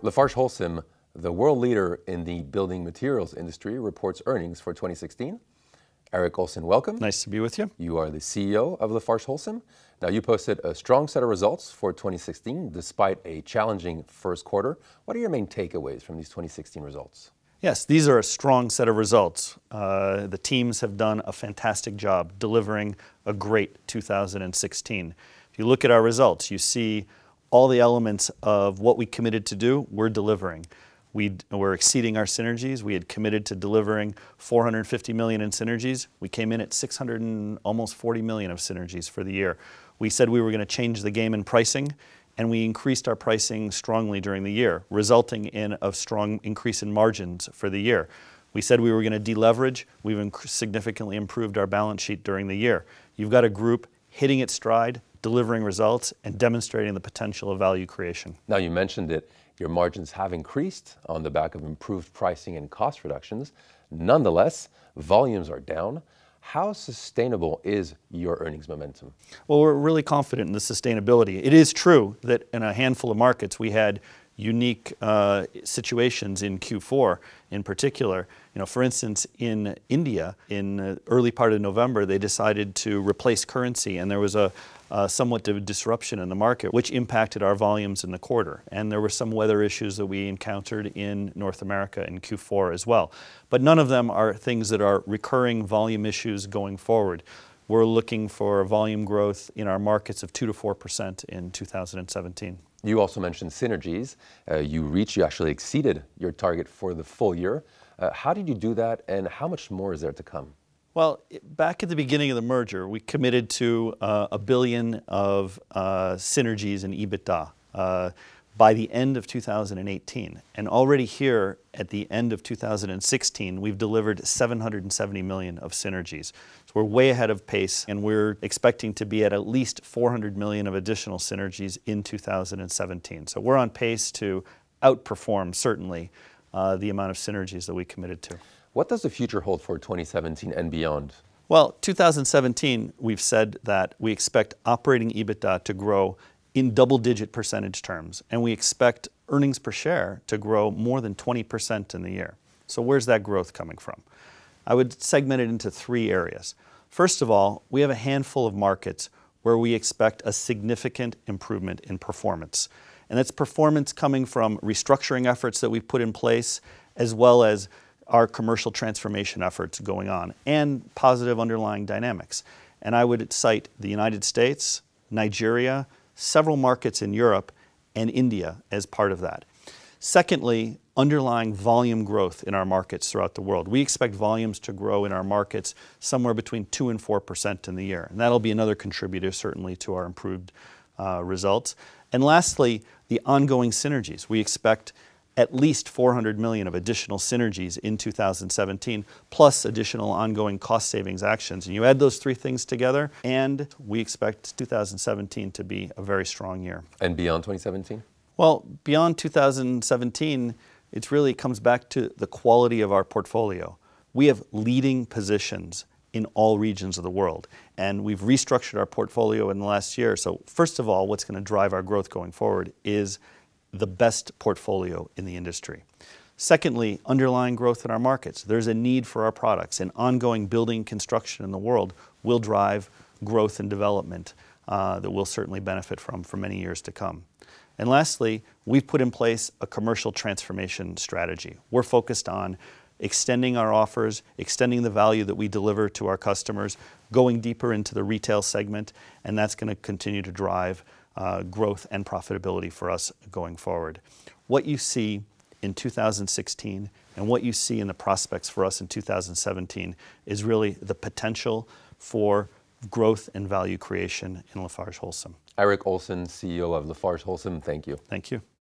LafargeHolcim, the world leader in the building materials industry, reports earnings for 2016. Eric Olsen, welcome. Nice to be with you. You are the CEO of LafargeHolcim. Now, you posted a strong set of results for 2016 despite a challenging first quarter. What are your main takeaways from these 2016 results? Yes, these are a strong set of results. The teams have done a fantastic job delivering a great 2016. If you look at our results, you see all the elements of what we committed to do, we're delivering. We're exceeding our synergies. We had committed to delivering $450 million in synergies. We came in at almost $640 million of synergies for the year. We said we were going to change the game in pricing, and we increased our pricing strongly during the year, resulting in a strong increase in margins for the year. We said we were going to deleverage. We've significantly improved our balance sheet during the year. You've got a group hitting its stride, delivering results, and demonstrating the potential of value creation. Now, you mentioned it. Your margins have increased on the back of improved pricing and cost reductions. Nonetheless, volumes are down. How sustainable is your earnings momentum? Well, we're really confident in the sustainability. It is true that in a handful of markets we had unique situations in Q4 in particular. For instance, in India, in the early part of November, they decided to replace currency, and there was a somewhat of a disruption in the market, which impacted our volumes in the quarter. And there were some weather issues that we encountered in North America in Q4 as well. But none of them are things that are recurring volume issues going forward. We're looking for volume growth in our markets of 2 to 4% in 2017. You also mentioned synergies. You actually exceeded your target for the full year. How did you do that, and how much more is there to come? Well, back at the beginning of the merger, we committed to $1 billion of synergies in EBITDA by the end of 2018. And already here at the end of 2016, we've delivered $770 million of synergies. So we're way ahead of pace, and we're expecting to be at least $400 million of additional synergies in 2017. So we're on pace to outperform, certainly, the amount of synergies that we committed to. What does the future hold for 2017 and beyond? Well, 2017, we've said that we expect operating EBITDA to grow in double-digit percentage terms, and we expect earnings per share to grow more than 20% in the year. So where's that growth coming from? I would segment it into 3 areas. First of all, we have a handful of markets where we expect a significant improvement in performance. And that's performance coming from restructuring efforts that we've put in place, as well as our commercial transformation efforts going on, and positive underlying dynamics. And I would cite the United States, Nigeria, several markets in Europe, and India as part of that. Secondly, underlying volume growth in our markets throughout the world. We expect volumes to grow in our markets somewhere between 2 and 4% in the year. And that'll be another contributor, certainly, to our improved results. And lastly, the ongoing synergies. We expect at least $400 million of additional synergies in 2017, plus additional ongoing cost savings actions. And you add those 3 things together, and we expect 2017 to be a very strong year. And beyond 2017? Well, beyond 2017, it really comes back to the quality of our portfolio. We have leading positions in all regions of the world, and we've restructured our portfolio in the last year. So first of all, what's going to drive our growth going forward is the best portfolio in the industry. Secondly, underlying growth in our markets. There's a need for our products, and ongoing building construction in the world will drive growth and development that we'll certainly benefit from for many years to come. And lastly, we've put in place a commercial transformation strategy. We're focused on extending our offers, extending the value that we deliver to our customers, going deeper into the retail segment, and that's going to continue to drive growth and profitability for us going forward. What you see in 2016 and what you see in the prospects for us in 2017 is really the potential for growth and value creation in LafargeHolcim. Eric Olsen, CEO of LafargeHolcim, thank you. Thank you.